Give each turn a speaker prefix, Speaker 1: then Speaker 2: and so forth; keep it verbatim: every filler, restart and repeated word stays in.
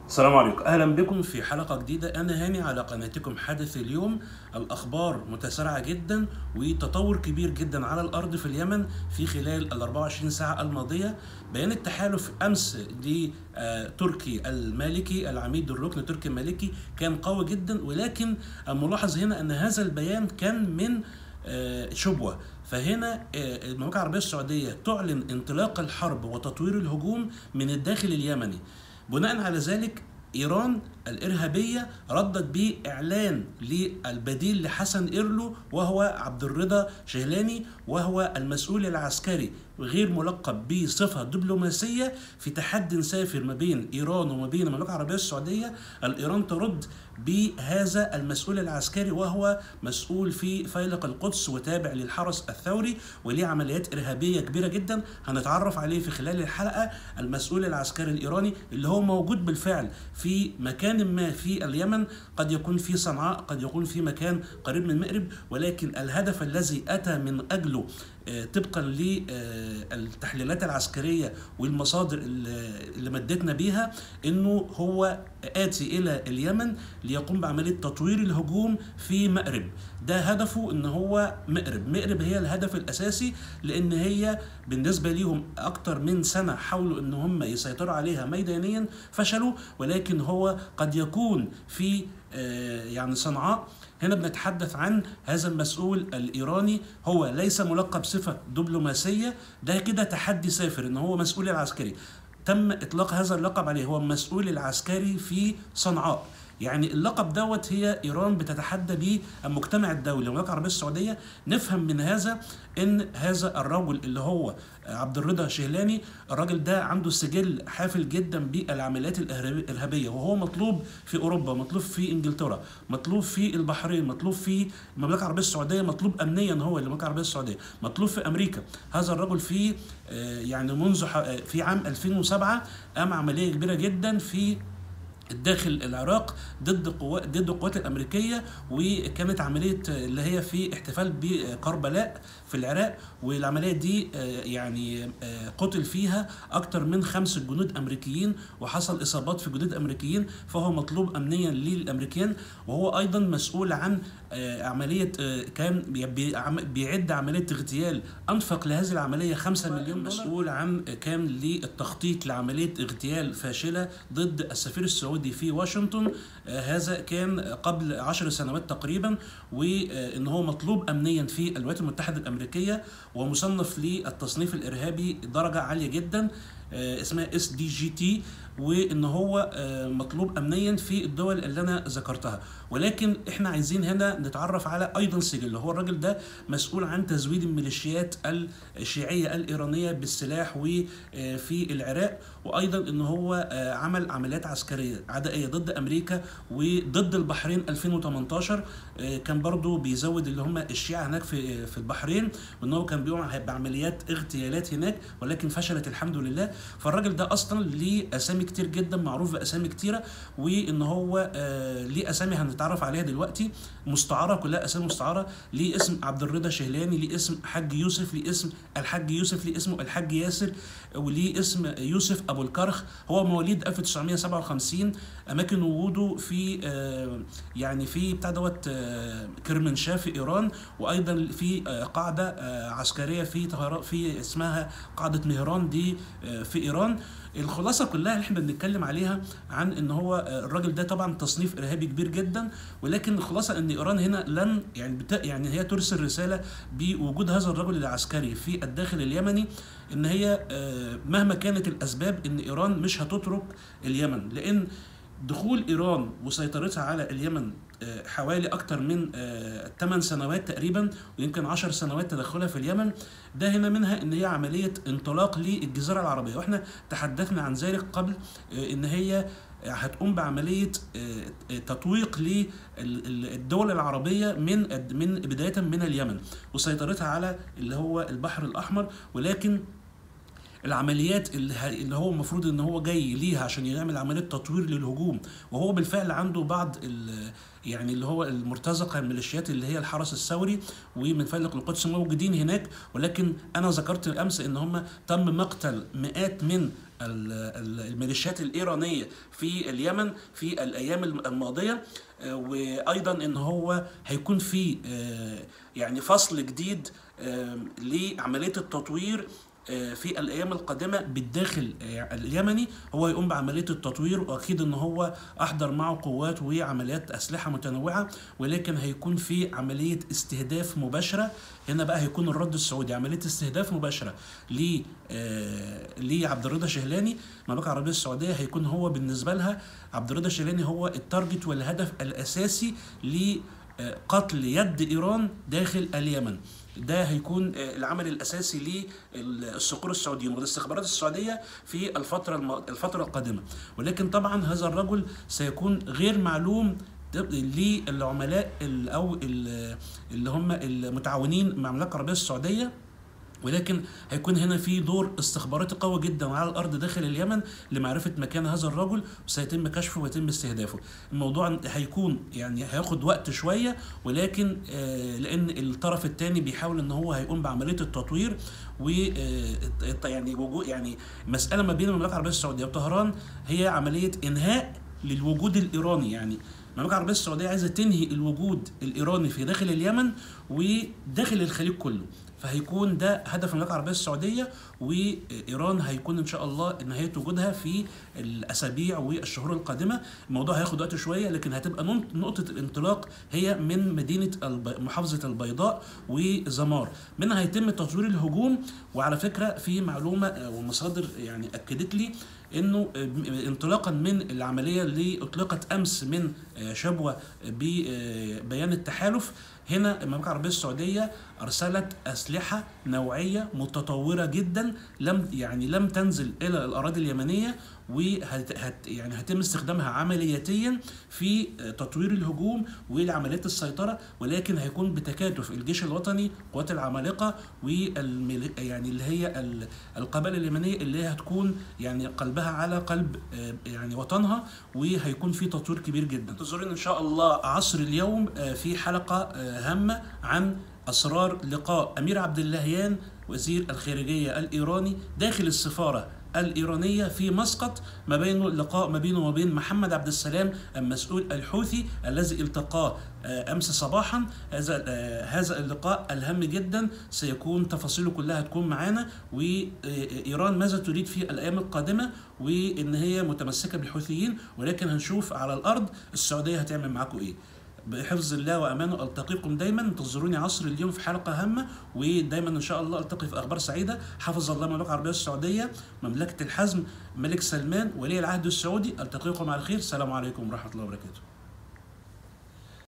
Speaker 1: السلام عليكم، أهلا بكم في حلقة جديدة. أنا هاني على قناتكم حدث اليوم. الأخبار متسارعة جدا وتطور كبير جدا على الأرض في اليمن في خلال ال أربعة وعشرين ساعة الماضية. بيان التحالف أمس لتركي المالكي، العميد الركن تركي المالكي، كان قوي جدا، ولكن الملاحظ هنا أن هذا البيان كان من شبوة. فهنا المملكة العربية السعودية تعلن انطلاق الحرب وتطوير الهجوم من الداخل اليمني. بناء على ذلك إيران الإرهابية ردت بإعلان للبديل لحسن إيرلو، وهو عبد الرضا شهلاني، وهو المسؤول العسكري غير ملقب بصفة دبلوماسية في تحد سافر ما بين إيران وما بين المملكة العربية السعودية. الإيران ترد بهذا المسؤول العسكري، وهو مسؤول في فيلق القدس وتابع للحرس الثوري وليه عمليات إرهابية كبيرة جدا هنتعرف عليه في خلال الحلقة. المسؤول العسكري الإيراني اللي هو موجود بالفعل في مكان ما في اليمن، قد يكون في صنعاء، قد يكون في مكان قريب من مأرب، ولكن الهدف الذي أتى من أجله طبقا للتحليلات العسكرية والمصادر اللي مدتنا بيها انه هو آتي الى اليمن ليقوم بعملية تطوير الهجوم في مأرب. ده هدفه ان هو مأرب مأرب هي الهدف الاساسي، لان هي بالنسبة ليهم اكتر من سنة حاولوا ان هم يسيطروا عليها ميدانيا، فشلوا، ولكن هو قد يكون في يعني صنعاء. هنا بنتحدث عن هذا المسؤول الإيراني، هو ليس ملقب بصفة دبلوماسية، ده كده تحدي سافر ان هو مسؤول العسكري. تم اطلاق هذا اللقب عليه، هو المسؤول العسكري في صنعاء. يعني اللقب دوت هي إيران بتتحدى به المجتمع الدولي والمملكة العربية السعودية. نفهم من هذا ان هذا الرجل اللي هو عبد الرضا شهلاني، الراجل ده عنده سجل حافل جدا بالعمليات الإرهابية، وهو مطلوب في أوروبا، مطلوب في إنجلترا، مطلوب في البحرين، مطلوب في المملكة العربية السعودية، مطلوب أمنيا هو المملكة العربية السعودية، مطلوب في أمريكا. هذا الرجل في يعني منذ في عام ألفين وسبعة قام عملية كبيرة جدا في الداخل العراق ضد قوات ضد القوات الامريكيه، وكانت عمليه اللي هي في احتفال بكربلاء في العراق، والعمليه دي يعني قتل فيها اكثر من خمس جنود امريكيين وحصل اصابات في جنود امريكيين، فهو مطلوب امنيا للامريكان. وهو ايضا مسؤول عن عمليه، كان بيعد عمليه اغتيال، انفق لهذه العمليه خمسة مليون دولار. مسؤول عن كان للتخطيط لعمليه اغتيال فاشله ضد السفير السعودي في واشنطن. آه هذا كان قبل عشر سنوات تقريبا، وان هو مطلوب امنيا في الولايات المتحده الامريكيه، ومصنف للتصنيف الارهابي درجه عاليه جدا آه اسمها اس دي جي تي، وان هو آه مطلوب امنيا في الدول اللي انا ذكرتها. ولكن احنا عايزين هنا نتعرف على ايضا سجل. هو الراجل ده مسؤول عن تزويد الميليشيات الشيعيه الايرانيه بالسلاح وفي العراق، وايضا ان هو عمل عمليات عسكريه عدائيه ضد امريكا وضد البحرين ألفين وثمانية عشر. كان برضو بيزود اللي هم الشيعة هناك في في البحرين، وان هو كان بيقوم بعمليات اغتيالات هناك، ولكن فشلت الحمد لله. فالراجل ده اصلا ليه اسامي كتير جدا، معروف باسامي كتيره، وان هو ليه اسامي هنتعرف عليها دلوقتي مستعاره، كلها اسامي مستعاره. ليه اسم عبد الرضا شهلاني، ليه اسم حاج يوسف، ليه اسم الحاج يوسف، ليه اسمه الحاج ياسر، وليه اسم يوسف ابو الكرخ. هو مواليد ألف وتسعمائة وسبعة وخمسين، اماكن وجوده في آه يعني في بتاع دوت آه كرمنشاه في ايران، وايضا في آه قاعده آه عسكريه في في اسمها قاعده مهران دي آه في ايران. الخلاصه كلها اللي احنا بنتكلم عليها عن ان هو الراجل ده طبعا تصنيف ارهابي كبير جدا، ولكن الخلاصه ان ايران هنا لن يعني بتا يعني هي ترسل رساله بوجود هذا الرجل العسكري في الداخل اليمني، ان هي مهما كانت الاسباب ان ايران مش هتترك اليمن، لان دخول ايران وسيطرتها على اليمن حوالي اكتر من ثمان سنوات تقريبا، ويمكن عشر سنوات تدخلها في اليمن، ده هنا منها ان هي عمليه انطلاق للجزيره العربيه. واحنا تحدثنا عن ذلك قبل، ان هي هتقوم بعمليه تطويق للدول العربيه من من بدايه من اليمن وسيطرتها على اللي هو البحر الاحمر. ولكن العمليات اللي, ه... اللي هو المفروض ان هو جاي ليها عشان يعمل عمليه تطوير للهجوم، وهو بالفعل عنده بعض ال... يعني اللي هو المرتزقه الميليشيات اللي هي الحرس الثوري ومن فلق القدس موجودين هناك. ولكن انا ذكرت امس ان هم تم مقتل مئات من الميليشيات الايرانيه في اليمن في الايام الماضيه، وايضا ان هو هيكون في يعني فصل جديد لعمليه التطوير في الايام القادمه بالداخل اليمني. هو يقوم بعمليه التطوير، واكيد ان هو احضر معه قوات وعمليات اسلحه متنوعه، ولكن هيكون في عمليه استهداف مباشره. هنا بقى هيكون الرد السعودي عمليه استهداف مباشره ل لعبد الرضا شهلاني. المملكه العربيه السعوديه هيكون هو بالنسبه لها عبد الرضا شهلاني هو التارجت والهدف الاساسي لقتل يد ايران داخل اليمن. ده هيكون العمل الاساسي للصقور السعوديين والاستخبارات السعوديه في الفتره الفتره القادمه. ولكن طبعا هذا الرجل سيكون غير معلوم للعملاء او اللي هم المتعاونين مع المملكه العربيه السعوديه، ولكن هيكون هنا في دور استخباراتي قوي جدا على الارض داخل اليمن لمعرفه مكان هذا الرجل، وسيتم كشفه ويتم استهدافه. الموضوع هيكون يعني هياخد وقت شويه، ولكن آه لان الطرف الثاني بيحاول ان هو هيقوم بعمليه التطوير، و يعني وجود يعني مساله ما بين المملكه العربيه السعوديه وطهران هي عمليه انهاء للوجود الايراني. يعني المملكه العربيه السعوديه عايزه تنهي الوجود الايراني في داخل اليمن وداخل الخليج كله، فهيكون ده هدف المملكه العربيه السعوديه. وايران هيكون ان شاء الله نهايه وجودها في الاسابيع والشهور القادمه. الموضوع هياخد وقت شويه، لكن هتبقى نقطه الانطلاق هي من مدينه محافظه البيضاء وزمار، منها هيتم تطوير الهجوم. وعلى فكره في معلومه ومصادر يعني اكدت لي انه انطلاقا من العمليه اللي اطلقت امس من شبوه ببيان التحالف، هنا المملكه العربيه السعوديه ارسلت اسلحه نوعيه متطوره جدا لم يعني لم تنزل الى الاراضي اليمنيه، وهت يعني هيتم استخدامها عملياتيا في تطوير الهجوم ولعمليات السيطره. ولكن هيكون بتكاتف الجيش الوطني، قوات العمالقه، وال يعني اللي هي القبائل اليمنيه اللي هي هتكون يعني قلبها على قلب يعني وطنها، وهيكون في تطوير كبير جدا. انتظرونا ان شاء الله عصر اليوم في حلقه هامه عن اسرار لقاء امير عبد اللهيان وزير الخارجيه الايراني داخل السفاره الإيرانية في مسقط، ما بينه لقاء ما بينه وما بين محمد عبد السلام المسؤول الحوثي الذي التقاه أمس صباحا. هذا هذا اللقاء الهام جدا، سيكون تفاصيله كلها تكون معانا، وإيران ماذا تريد في الأيام القادمة، وإن هي متمسكة بالحوثيين، ولكن هنشوف على الأرض السعودية هتعمل معاكم إيه. بحفظ الله وامانه التقيكم دايما. انتظروني عصر اليوم في حلقه هامه، ودايما ان شاء الله التقي في اخبار سعيده. حفظ الله المملكه العربيه السعوديه، مملكه الحزم، ملك سلمان ولي العهد السعودي. التقيكم على خير. السلام عليكم ورحمه الله وبركاته.